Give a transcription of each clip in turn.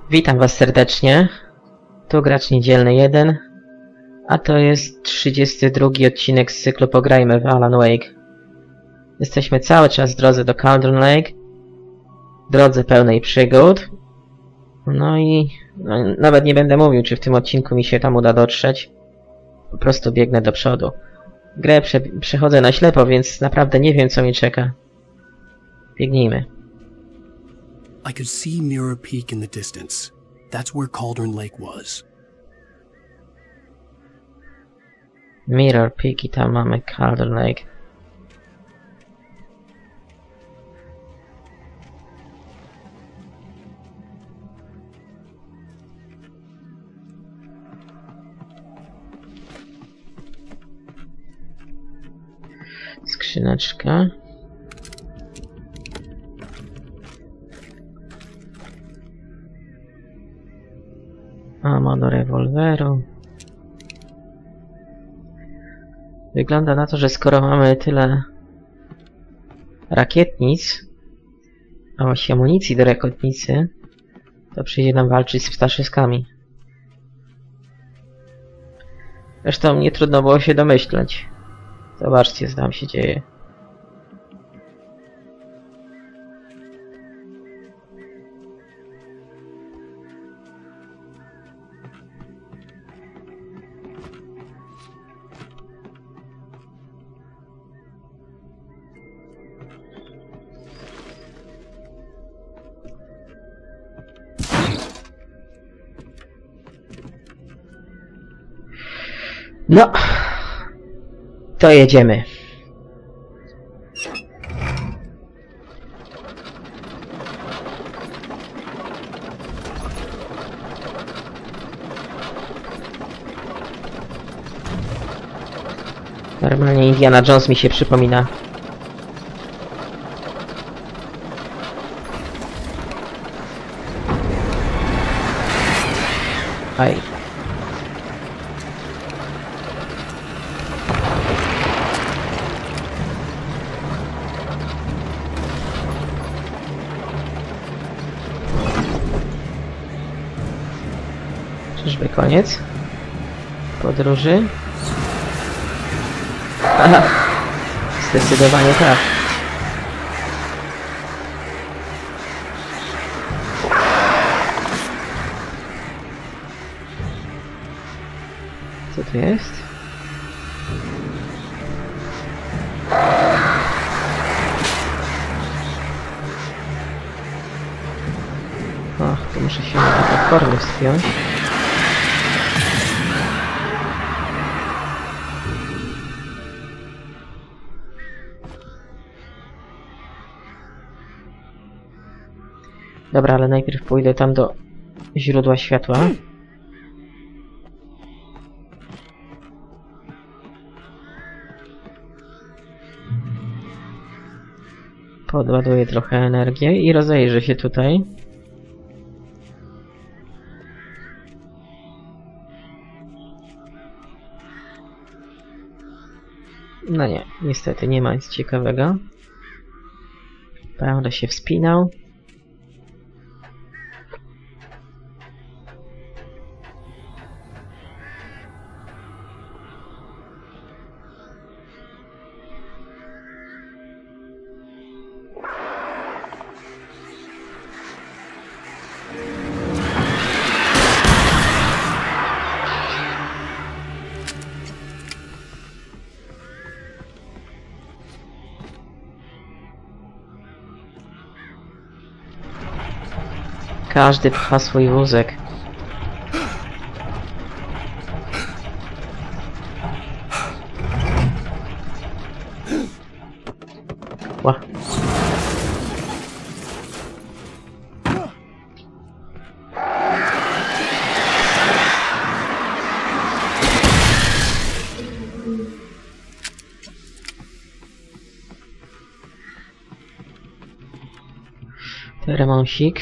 Witam was serdecznie. Tu gracz niedzielny 1, a to jest 32 odcinek z cyklu Pograjmy w Alan Wake. Jesteśmy cały czas w drodze do Cauldron Lake, drodze pełnej przygód. No i nawet nie będę mówił, czy w tym odcinku mi się tam uda dotrzeć. Po prostu biegnę do przodu. Grę przechodzę na ślepo, więc naprawdę nie wiem, co mi czeka. Biegnijmy. I could see Mirror Peak in the distance. That's where Cauldron Lake was. Mirror Peak i tam mamy Cauldron Lake. Skrzyneczka. Ammo do rewolweru. Wygląda na to, że skoro mamy tyle rakietnic, a właściwie amunicji do rakietnicy, to przyjdzie nam walczyć z ptaszyskami. Zresztą nie trudno było się domyśleć. Zobaczcie, co tam się dzieje. No, to jedziemy. Normalnie Indiana Jones mi się przypomina. Aj. Czyżby koniec podróży? Aha, zdecydowanie tak. Co to jest? Och, to muszę się na platformę wspiąć. Dobra, ale najpierw pójdę tam do źródła światła. Podładuję trochę energii i rozejrzę się tutaj. No nie, niestety nie ma nic ciekawego. Będę się wspinał. Każdy pcha swój wózek. Ła. Remonsik.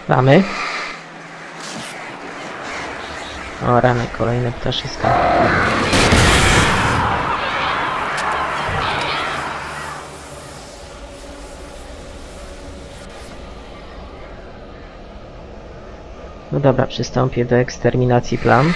Mamy. O rany, kolejne ptaszyska. No dobra, przystąpię do eksterminacji plam.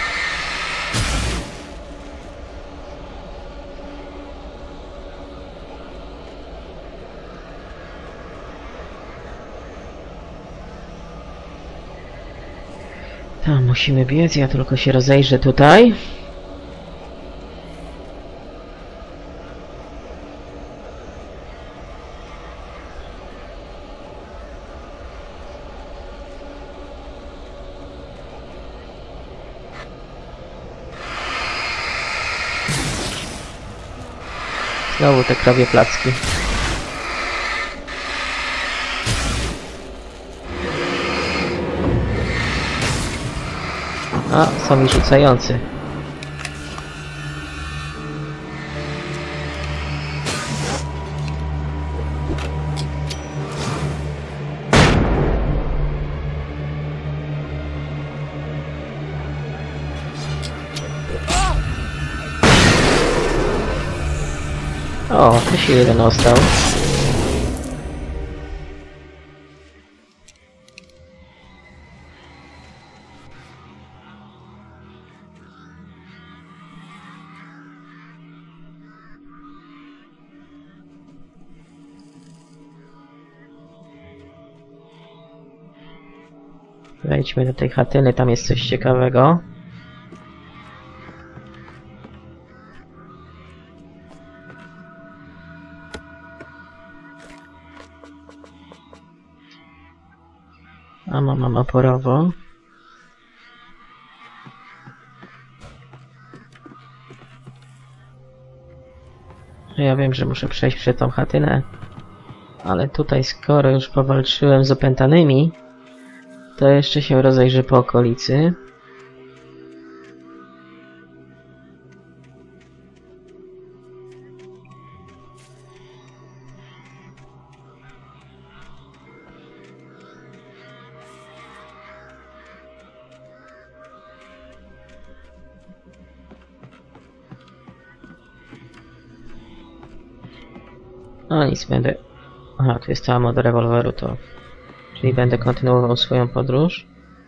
Tam musimy biec, ja tylko się rozejrzę tutaj. Znowu te krowie placki. A, są mi rzucający. O, to się jeden ostał. Wejdźmy do tej chatyny, tam jest coś ciekawego. A mam oporowo. Ja wiem, że muszę przejść przez tą chatynę, ale tutaj skoro już powalczyłem z opętanymi, to jeszcze się rozejrzę po okolicy. No nic, będę... Aha, tu jest ammo do rewolweru, to... Czyli będę kontynuował swoją podróż.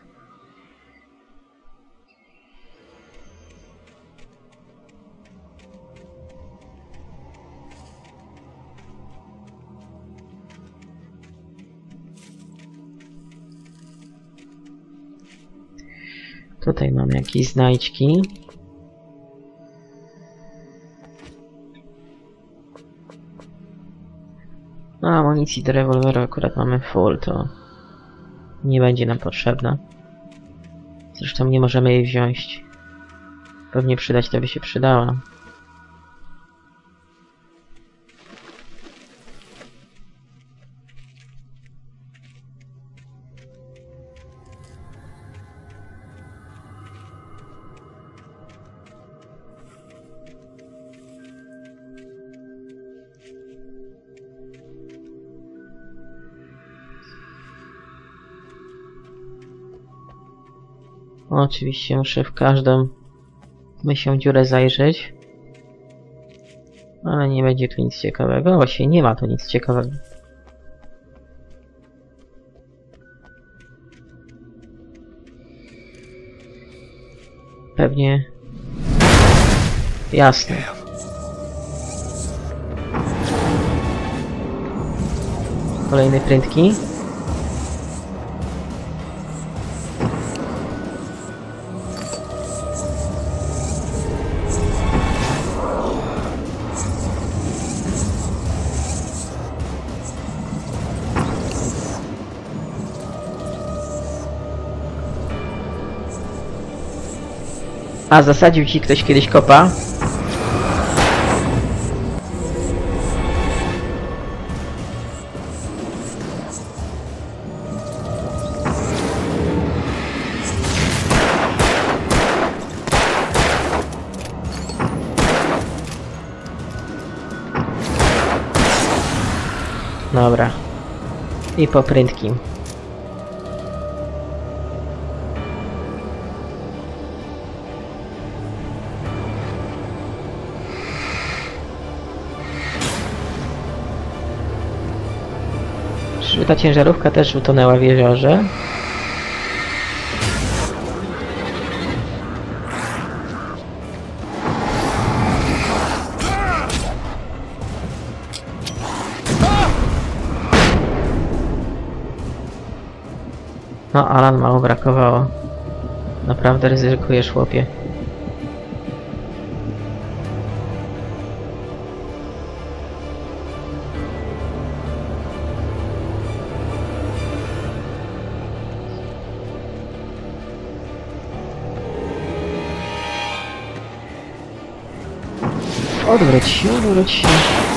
Tutaj mamy jakieś znajdźki. No, amunicji do rewolweru akurat mamy full, to nie będzie nam potrzebna. Zresztą nie możemy jej wziąć. Pewnie przydać to by się przydała. Oczywiście muszę w każdą mysią dziurę zajrzeć. Ale nie będzie tu nic ciekawego. Właśnie nie ma tu nic ciekawego. Pewnie... Jasne. Kolejne prętki. A, zasadził ci ktoś kiedyś kopa? Dobra. I po prędkim. Czyżby ta ciężarówka też utonęła w jeziorze? No, Alan, mało brakowało. Naprawdę ryzykujesz, chłopie. Odwróć się, odwróć się.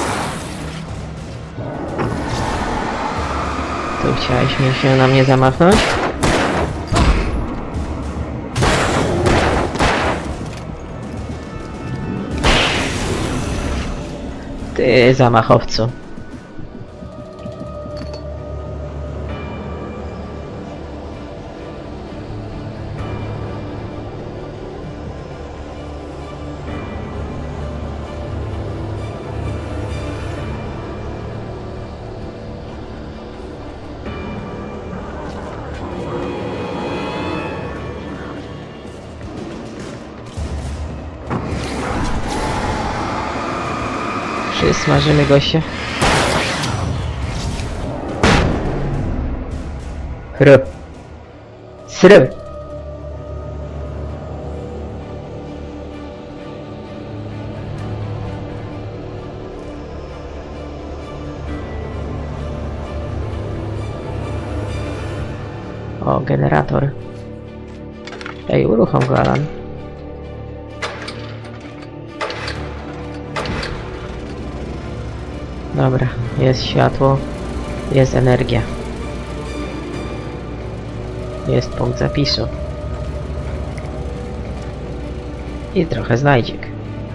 Tu chciałeś mi się na mnie zamachnąć? Ty, zamachowcu. Przysmażymy goście. Chryb. Sryb. O, generator. Ej, uruchom go, Alan. Dobra, jest światło, jest energia. Jest punkt zapisu. I trochę znajdziek.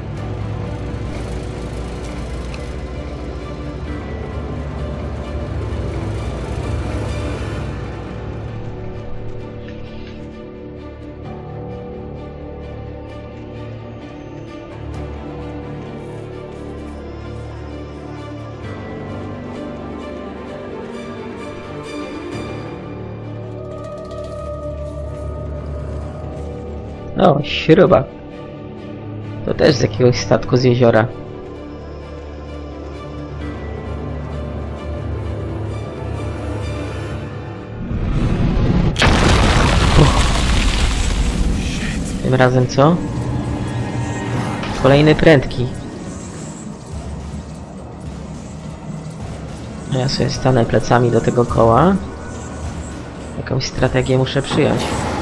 O, śruba. To też z jakiegoś statku z jeziora. Tym razem co? Kolejny prędki. Ja sobie stanę plecami do tego koła. Jakąś strategię muszę przyjąć.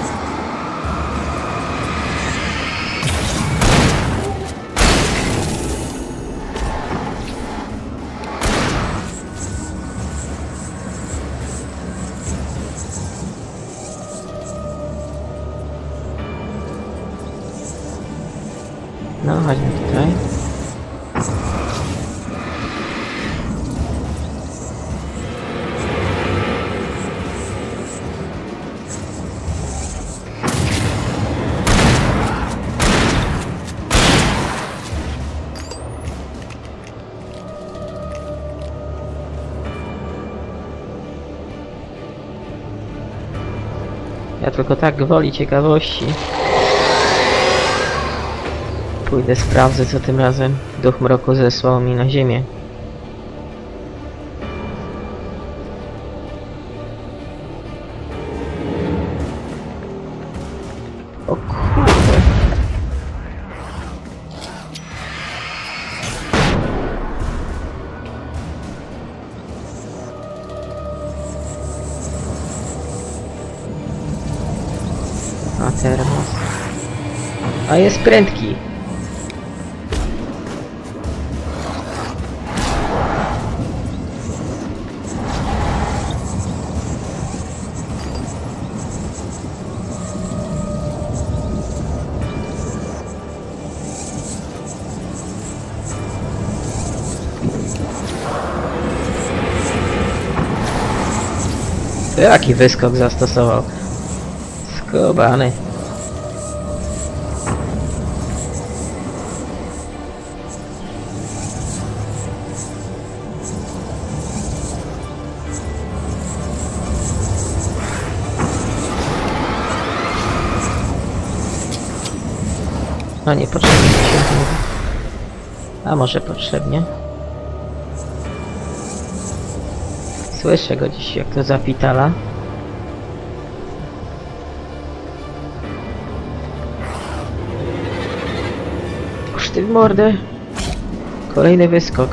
No, chodźmy tutaj. Ja tylko tak gwoli ciekawości. Pójdę, sprawdzę, co tym razem duch mroku zesłał mi na ziemię. O kurde. A termos. A jest prędki. Jaki wyskok zastosował? Skubany. Chyba niepotrzebnie się mówi. A może potrzebnie? Słyszę go dziś, jak to zapitala. Uż ty w mordę! Kolejny wyskok.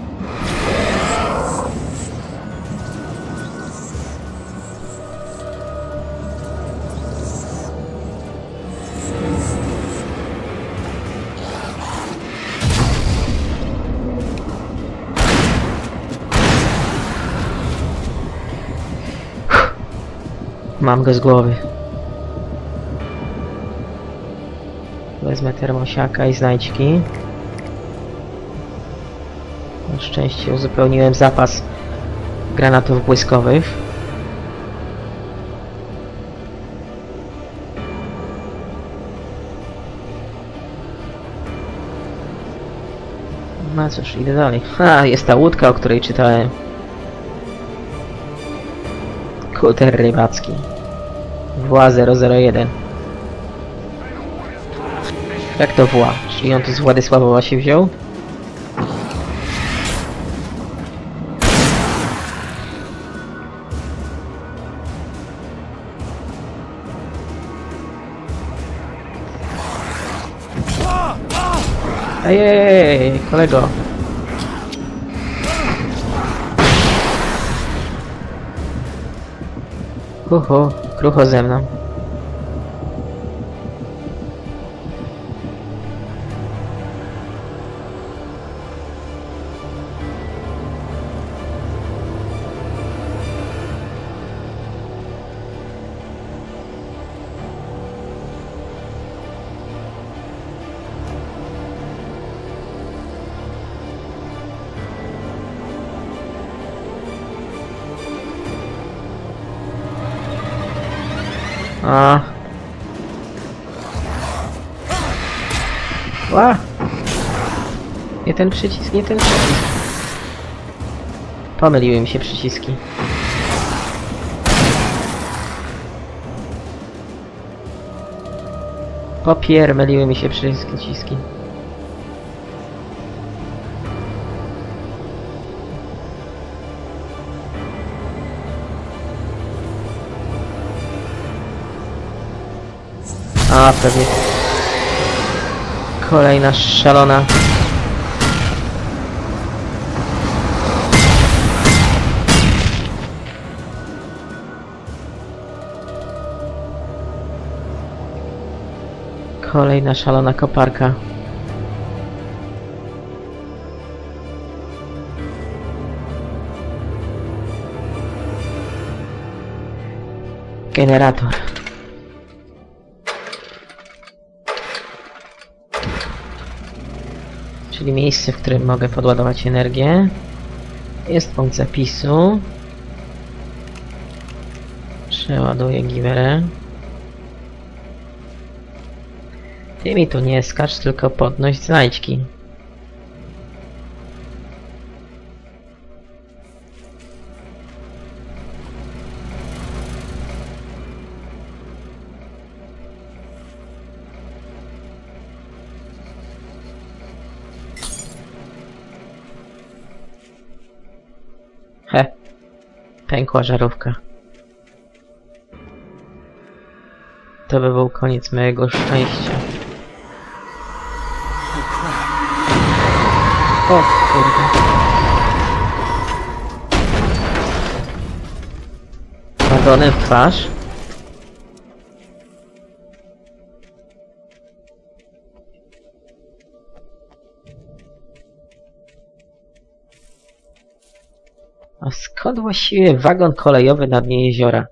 Mam go z głowy. Wezmę termosiaka i znajdźki. Na szczęście uzupełniłem zapas granatów błyskowych. No cóż, idę dalej. Ha, jest ta łódka, o której czytałem. Kuter rybacki. WA 001. Jak to WA? Czyli on tu z Władysławowa się wziął? Ej, kolego. Krucho ze mną. A. Ła! Nie ten przycisk, nie ten przycisk. Pomyliły mi się przyciski. Myliły mi się przyciski. A, pewnie. Kolejna szalona. Kolejna szalona koparka. Generator. Czyli miejsce, w którym mogę podładować energię. Jest punkt zapisu. Przeładuję giwerę. Ty mi tu nie skacz, tylko podnoś znajdźki. Pękła żarówka. To by był koniec mojego szczęścia. O kurde. Wagonem w twarz. A skąd właściwie wagon kolejowy na dnie jeziora?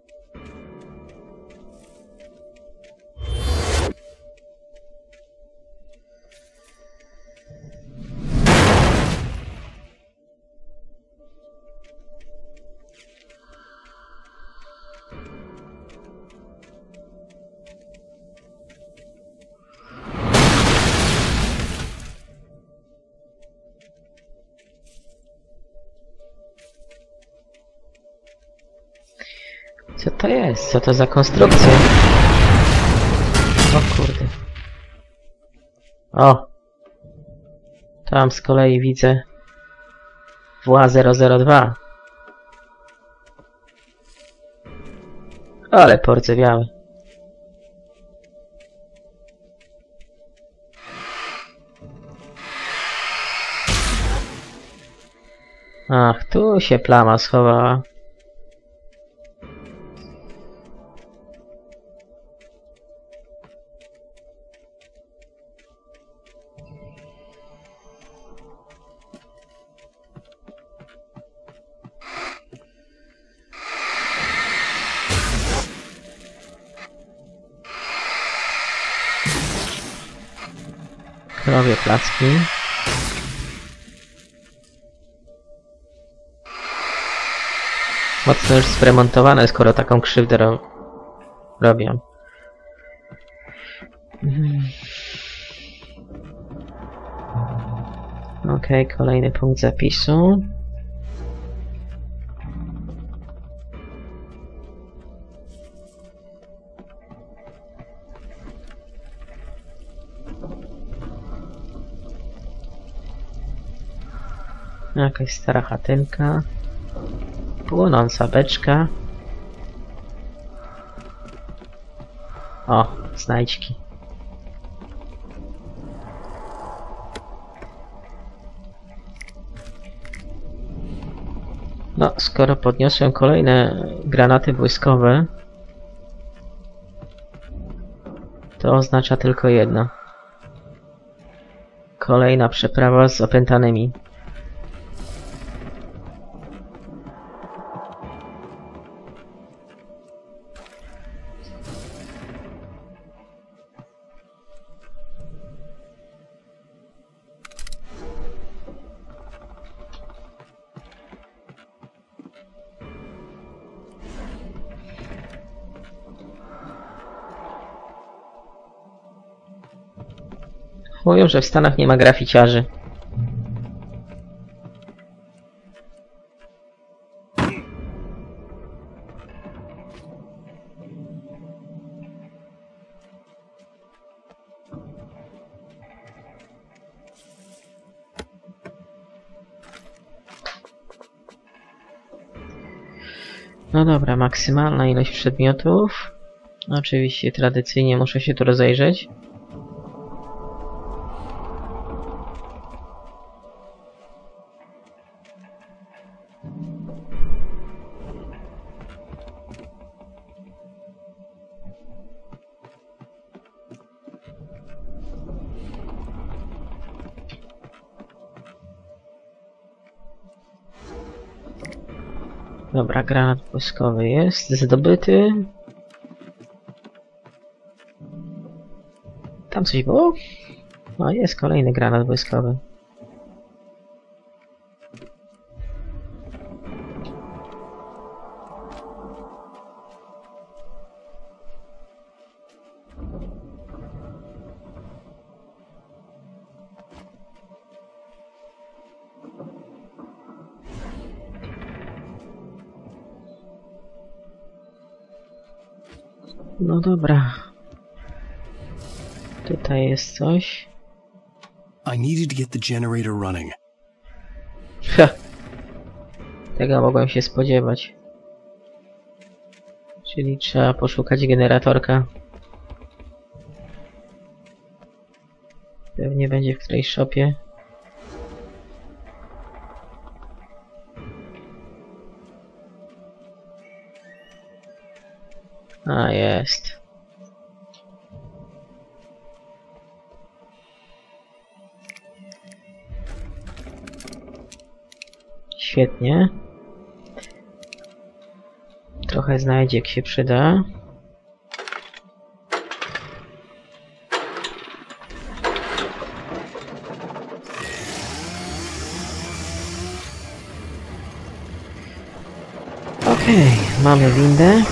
Co to jest? Co to za konstrukcja? O kurde. O! Tam z kolei widzę WA-002. Ale pordzewiały. Ach, tu się plama schowała. Krowie placki. Mocno już zremontowane, skoro taką krzywdę robią. Okej, kolejny punkt zapisu. Jakaś stara chatynka. Płonąca beczka. O, znajdźki. No, skoro podniosłem kolejne granaty błyskowe, to oznacza tylko jedno. Kolejna przeprawa z opętanymi. Mówią, że w Stanach nie ma graficiarzy. No dobra, maksymalna ilość przedmiotów. Oczywiście tradycyjnie muszę się tu rozejrzeć. Dobra, granat błyskowy jest zdobyty. Tam coś było? O, jest kolejny granat błyskowy. No dobra. Tutaj jest coś. I needed to get the generator running. Ha! Tego mogłem się spodziewać. Czyli trzeba poszukać generatorka. Pewnie będzie w którejś shopie. A, jest. Świetnie. Trochę znajdziek się przyda. Okej, mamy windę.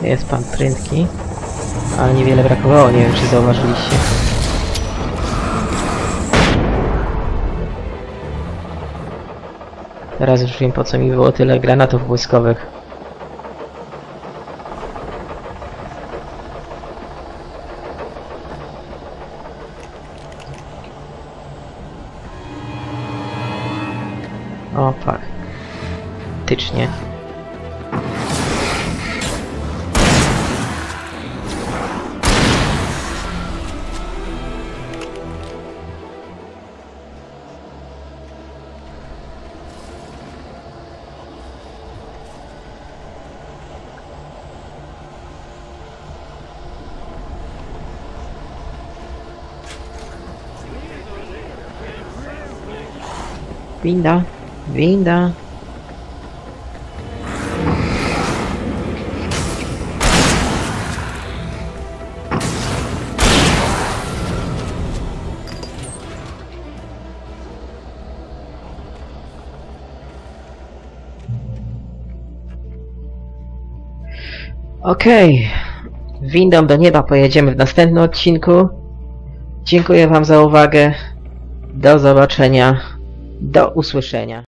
Jest pan prędki. Ale niewiele brakowało, nie wiem czy zauważyliście. Teraz już wiem po co mi było tyle granatów błyskowych. O, faktycznie. Winda, winda. Okej. Windą do nieba pojedziemy w następnym odcinku. Dziękuję wam za uwagę. Do zobaczenia. Do usłyszenia.